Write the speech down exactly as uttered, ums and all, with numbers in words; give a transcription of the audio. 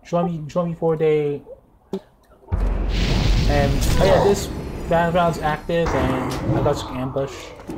Join me, join me for a day. And oh yeah, this battleground's active, and I got some ambush.